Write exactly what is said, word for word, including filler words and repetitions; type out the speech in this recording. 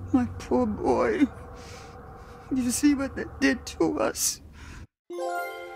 My poor boy. You see what they did to us?